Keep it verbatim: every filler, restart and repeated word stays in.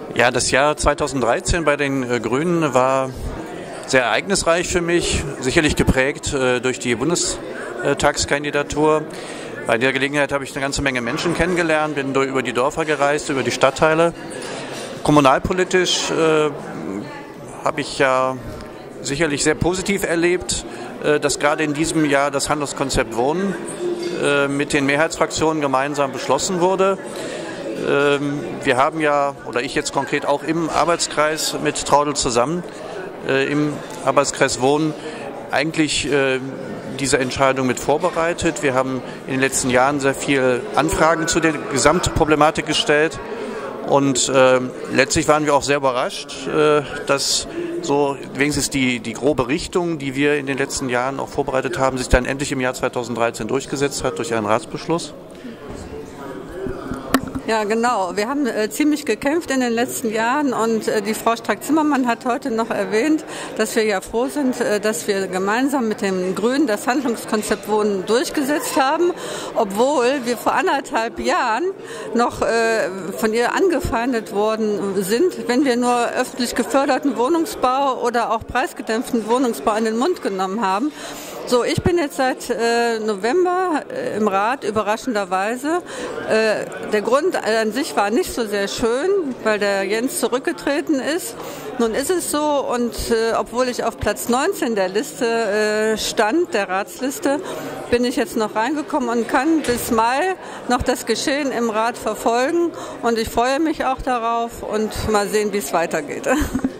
Ja, das Jahr zweitausenddreizehn bei den äh, Grünen war sehr ereignisreich für mich, sicherlich geprägt äh, durch die Bundestagskandidatur. Bei der Gelegenheit habe ich eine ganze Menge Menschen kennengelernt, bin durch, über die Dörfer gereist, über die Stadtteile. Kommunalpolitisch äh, habe ich ja sicherlich sehr positiv erlebt, äh, dass gerade in diesem Jahr das Handlungskonzept Wohnen äh, mit den Mehrheitsfraktionen gemeinsam beschlossen wurde. Wir haben ja, oder ich jetzt konkret auch im Arbeitskreis mit Traudl zusammen, äh, im Arbeitskreis Wohnen, eigentlich äh, diese Entscheidung mit vorbereitet. Wir haben in den letzten Jahren sehr viele Anfragen zu der Gesamtproblematik gestellt und äh, letztlich waren wir auch sehr überrascht, äh, dass so wenigstens die, die grobe Richtung, die wir in den letzten Jahren auch vorbereitet haben, sich dann endlich im Jahr zweitausenddreizehn durchgesetzt hat durch einen Ratsbeschluss. Ja, genau. Wir haben äh, ziemlich gekämpft in den letzten Jahren und äh, die Frau Strack-Zimmermann hat heute noch erwähnt, dass wir ja froh sind, äh, dass wir gemeinsam mit den Grünen das Handlungskonzept Wohnen durchgesetzt haben, obwohl wir vor anderthalb Jahren noch äh, von ihr angefeindet worden sind, wenn wir nur öffentlich geförderten Wohnungsbau oder auch preisgedämpften Wohnungsbau in den Mund genommen haben. So, ich bin jetzt seit äh, November äh, im Rat, überraschenderweise. Äh, der Grund an sich war nicht so sehr schön, weil der Jens zurückgetreten ist. Nun ist es so, und äh, obwohl ich auf Platz neunzehn der Liste äh, stand, der Ratsliste, bin ich jetzt noch reingekommen und kann bis Mai noch das Geschehen im Rat verfolgen. Und ich freue mich auch darauf und mal sehen, wie es weitergeht.